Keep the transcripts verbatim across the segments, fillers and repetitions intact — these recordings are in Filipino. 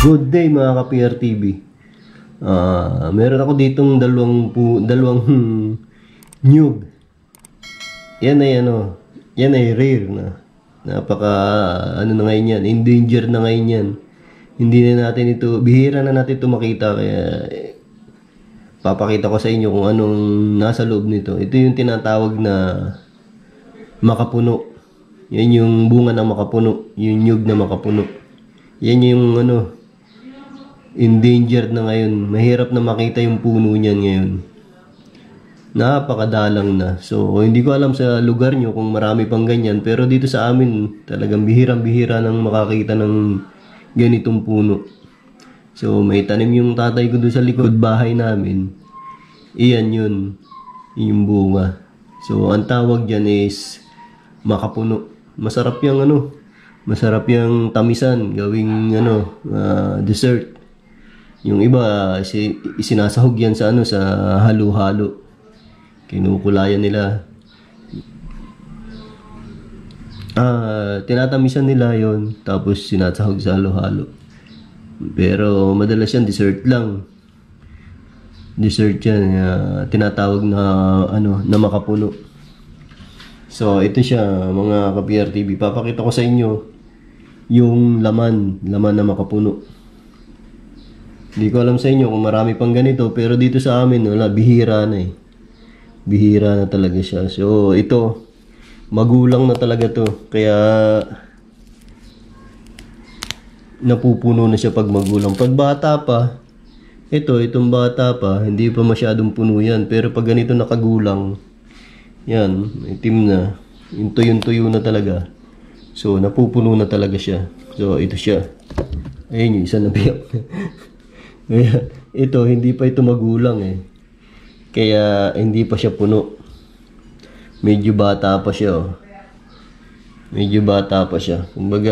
Good day mga ka-P R T V. Uh, meron ako ditong dalawang pu dalawang hmm, nyug. Yan ay ano, yan ay rare na. Napaka ano na ngayon yan, endangered na ngayon yan. Hindi na natin ito, bihira na natin ito makita, kaya eh, papakita ko sa inyo kung anong nasa loob nito. Ito yung tinatawag na makapuno. Yan yung bunga ng makapuno, yung nyug na makapuno. Yan yung ano, endangered na ngayon. Mahirap na makita yung puno niyan ngayon. Napakadalang na. So, hindi ko alam sa lugar nyo kung marami pang ganyan. Pero dito sa amin, talagang bihirang-bihira nang makakita ng ganitong puno. So, may tanim yung tatay ko doon sa likod bahay namin. Iyan yun. Yung bunga. So, ang tawag dyan is makapuno. Masarap yung ano, masarap yung tamisan, gawing ano, uh, dessert. Yung iba, isinasahog yan sa ano, sa halo-halo. Kinukulayan nila. Ah, tinatamisan nila yon, tapos sinasahog sa halo-halo. Pero madalas yan dessert lang. Dessert yan, uh, tinatawag na ano, na makapuno. So, ito siya mga ka-P R T V. Papakita ko sa inyo yung laman, laman na makapuno. Hindi ko alam sa inyo kung marami pang ganito, pero dito sa amin, wala, bihira na eh. Bihira na talaga siya. So, ito, magulang na talaga to. Kaya, napupuno na siya pag magulang. Pag bata pa, ito, itong bata pa, hindi pa masyadong puno yan. Pero pag ganito nakagulang, yan, itim na. Yung tuyo-tuyo na talaga. So, napupuno na talaga siya. So, ito siya. Ayun yung isa na biyak. Kaya, ito, hindi pa ito magulang eh. Kaya, hindi pa siya puno. Medyo bata pa siya oh. Medyo bata pa siya. Kumbaga,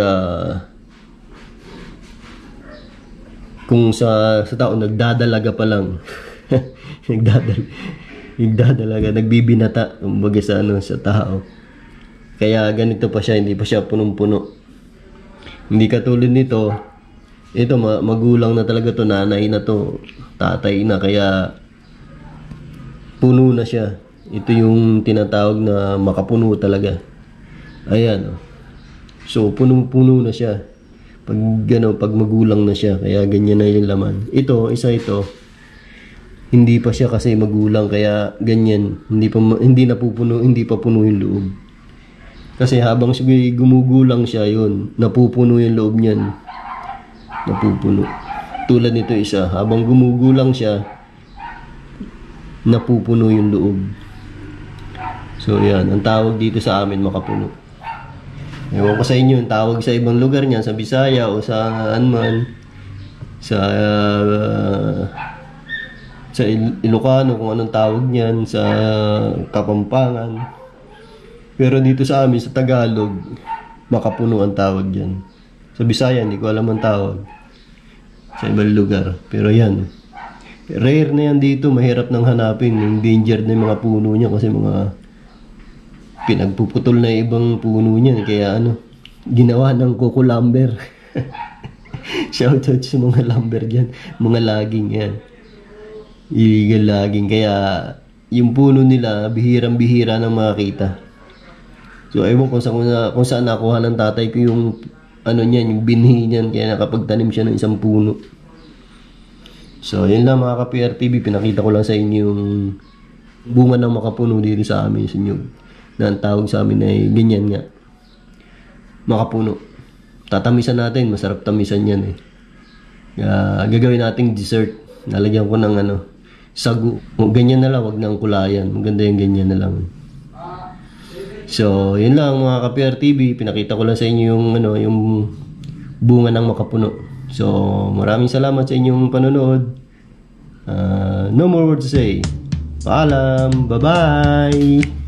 kung sa, sa tao, nagdadalaga pa lang. Nagdadalaga. Nagdadalaga, nagbibinata. Kumbaga sa, ano, sa tao. Kaya, ganito pa siya, hindi pa siya punong-puno. Hindi katulad nito. Ito, magulang na talaga to, nanay na to, tatay na, kaya puno na siya. Ito yung tinatawag na makapuno talaga. Ayan, oh. So, punong-puno na siya. Pag, ano, pag magulang na siya, kaya ganyan na yung laman. Ito, isa ito, hindi pa siya kasi magulang, kaya ganyan. Hindi pa, hindi na pupuno, hindi pa puno yung loob. Kasi habang gumugulang siya, yun, napupuno yung loob niyan. Napupuno. Tulad nito isa, habang gumugulang siya, napupuno yung loob. So yan, ang tawag dito sa amin makapuno. Ewan ko sa inyo, ang tawag sa ibang lugar niyan, sa Bisaya o sa anman, sa uh, sa Ilocano, kung anong tawag niyan, sa Kapampangan. Pero dito sa amin, sa Tagalog, makapuno ang tawag diyan. Sa Bisaya, hindi ko alam ang tawag. Sa ibang lugar. Pero yan. Rare na yan dito. Mahirap nang hanapin. Endangered na yung mga puno niya. Kasi mga pinagpuputol na ibang puno niya. Kaya ano, ginawa ng Coco Lumber. Shoutout sa mga lumber dyan. Mga laging yan. Illegal laging. Kaya yung puno nila, bihirang-bihira nang makakita. So, ewan kung saan, kung saan nakuha ng tatay ko yung ano niyan, yung binhi niyan, kaya nakapagtanim siya ng isang puno. So, yun lang mga ka-P R T V, pinakita ko lang sa inyo yung bunga ng makapuno dito sa amin, sa nyug. Na ang tawag sa amin ay ganyan nga. Makapuno. Tatamisan natin, masarap tamisan yan eh. Kaya, gagawin nating dessert. Nalagyan ko ng ano, sagu. Ganyan na lang, wag nang kulayan. Maganda yung ganyan na lang. So, yun lang mga ka-P R T V, pinakita ko lang sa inyo yung ano, yung bunga ng makapuno. So, maraming salamat sa inyong panonood. Uh, no more words to say. Paalam, bye-bye.